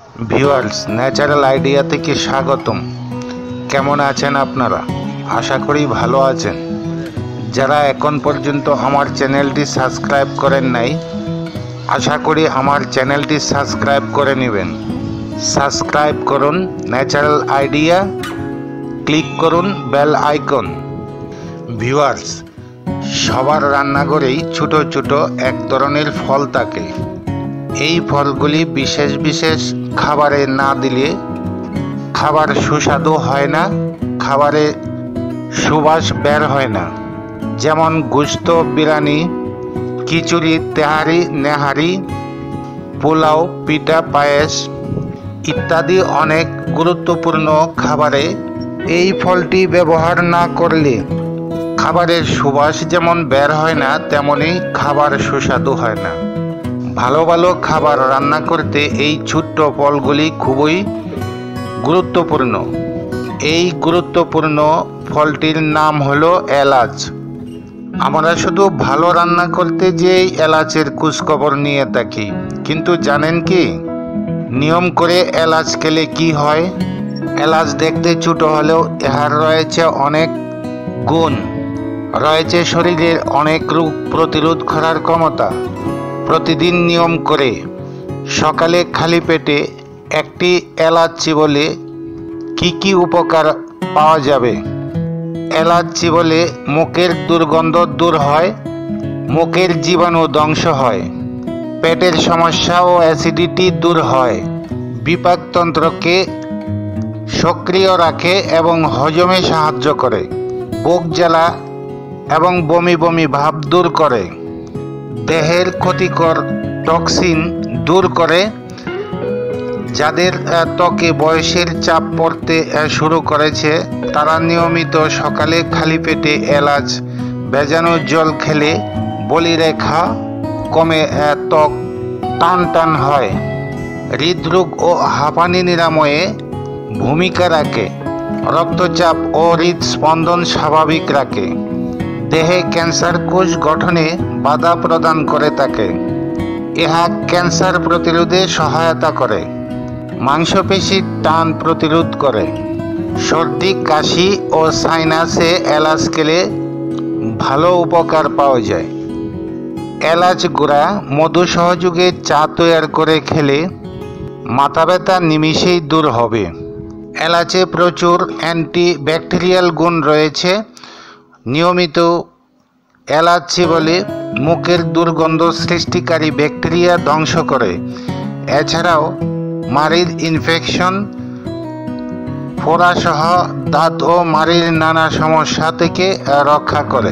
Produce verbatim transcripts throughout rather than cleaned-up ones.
Viewers, natural idea থেকে স্বাগতম। কেমন আছেন আপনারা? আশা করি ভালো আছেন। যারা এখন পর্যন্ত আমার চ্যানেলটি সাবস্ক্রাইব করেন নাই, আশা করি আমার চ্যানেলটি সাবস্ক্রাইব করে নেবেন। সাবস্ক্রাইব করুন ন্যাচারাল আইডিয়া, ক্লিক করুন বেল আইকন। ভিউয়ার্স, সবার রান্নাঘরেই ছোট ছোট এক ধরনের ফল থাকে। এই ফলগুলি বিশেষ বিশেষ খাবারে না দিলে খাবার সুস্বাদু হয় না, খাবারে সুবাস বের হয় না। যেমন গোশত বিরিয়ানি, খিচুড়ি, তেহারি, নেহারি, পোলাও, পিঠা, পায়েস ইত্যাদি অনেক গুরুত্বপূর্ণ খাবারে এই ফলটি ব্যবহার না করলে খাবারের সুবাস যেমন বের হয় না, তেমনি খাবার সুস্বাদু হয় না। ভালো ভালো খাবার রান্না করতে এই ছোট্ট ফলগুলি খুবই গুরুত্বপূর্ণ। এই গুরুত্বপূর্ণ ফলটির নাম হলো এলাচ। আমরা শুধু ভালো রান্না করতে যেই এলাচের খোঁজখবর নিয়ে থাকি, কিন্তু জানেন কি নিয়ম করে এলাচ খেলে কি হয়? এলাচ দেখতে ছোট হলেও এর রয়েছে অনেক গুণ, রয়েছে শরীরের অনেক রোগ প্রতিরোধ করার ক্ষমতা। প্রতিদিন নিয়ম করে সকালে খালি পেটে একটি এলাচ চিবোলে কি কি উপকার পাওয়া যাবে? এলাচ চিবোলে মুখের দুর্গন্ধ দূর হয়, মুখের জীবাণু ধ্বংস হয়, পেটের সমস্যা ও অ্যাসিডিটি দূর হয়, বিপাকতন্ত্রকে সক্রিয় রাখে এবং হজমে সাহায্য করে, বুক জ্বালা এবং বমি বমি ভাব দূর করে, দেহের ক্ষতিকর টক্সিন দূর করে। যাদের ত্বকে বয়সের চাপ পড়তে শুরু করেছে, তারা নিয়মিত সকালে খালি পেটে এলাচ ভেজানো জল খেলে বলিরেখা কমে, ত্বক টান টান হয়, হৃদরোগ ও হাঁপানি নিরাময়ে ভূমিকা রাখে, রক্তচাপ ও হৃদস্পন্দন স্বাভাবিক রাখে, দেহে ক্যান্সার কোষ গঠনে বাধা প্রদান করে থাকে। ইহা ক্যান্সার প্রতিরোধে সহায়তা করে, মাংসপেশির টান প্রতিরোধ করে, সর্দি কাশি ও সাইনাসে এলাচ খেলে ভালো উপকার পাওয়া যায়। এলাচ গুঁড়া মধু সহযোগে চা তৈরি করে খেলে মাথা ব্যথা নিমিষেই দূর হবে। এলাচে প্রচুর অ্যান্টিব্যাকটেরিয়াল গুণ রয়েছে। নিয়মিত এলাচ চিবোলে মুখের দুর্গন্ধ সৃষ্টিকারী ব্যাকটেরিয়া ধ্বংস করে। এছাড়াও মাড়ির ইনফেকশন, ফোড়াসহ দাঁত ও মাড়ির নানা সমস্যা থেকে রক্ষা করে।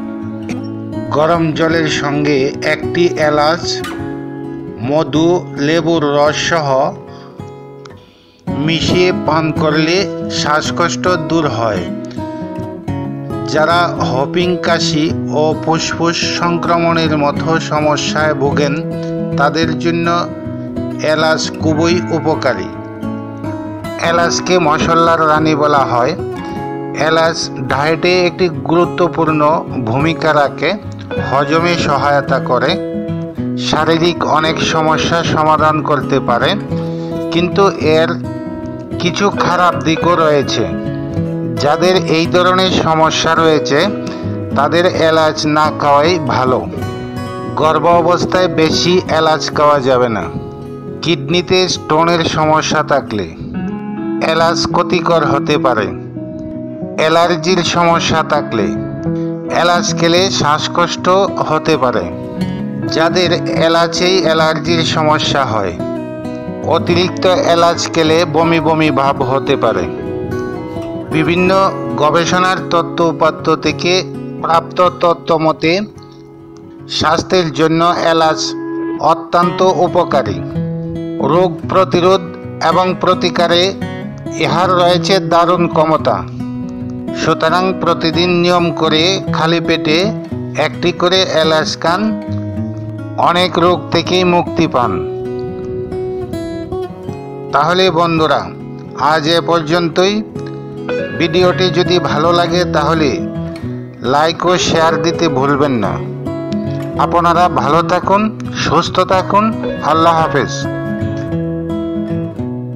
গরম জলের সঙ্গে একটি এলাচ, মধু, লেবুর রস সহ মিশিয়ে পান করলে শ্বাসকষ্ট দূর হয়। যারা হপিং কাশি ও ফুসফুস সংক্রমণের মতো সমস্যায় ভোগেন, তাদের জন্য এলাচ খুবই উপকারী। এলাচকে মশলার রানী বলা হয়। এলাচ ডায়েটে একটি গুরুত্বপূর্ণ ভূমিকা রাখে, হজমে সহায়তা করে, শারীরিক অনেক সমস্যার সমাধান করতে পারে। কিন্তু এর কিছু খারাপ দিকও রয়েছে। যাদের এই ধরনের সমস্যা রয়েছে, তাদের এলাচ না খাওয়াই ভালো। গর্ভ অবস্থায় বেশি এলাচ খাওয়া যাবে না। কিডনিতে স্টোনের সমস্যা থাকলে এলাচ ক্ষতিকর হতে পারে। অ্যালার্জির সমস্যা থাকলে এলাচ খেলে শ্বাসকষ্ট হতে পারে। যাদের এলাচেই অ্যালার্জির সমস্যা হয়, অতিরিক্ত এলাচ খেলে বমি বমি ভাব হতে পারে। বিভিন্ন গবেষণার তথ্য উপাত্ত থেকে প্রাপ্ত তথ্য মতে স্বাস্থ্যের জন্য এলাচ অত্যন্ত উপকারী। রোগ প্রতিরোধ এবং প্রতিকারে ইহার রয়েছে দারুণ ক্ষমতা। সুতরাং প্রতিদিন নিয়ম করে খালি পেটে একটি করে এলাচ খান, অনেক রোগ থেকেই মুক্তি পান। তাহলে বন্ধুরা, আজ এ পর্যন্তই। ভিডিওটি যদি ভালো লাগে তাহলে লাইক ও শেয়ার দিতে ভুলবেন না। আপনারা ভালো থাকুন, সুস্থ থাকুন। আল্লাহ হাফেজ।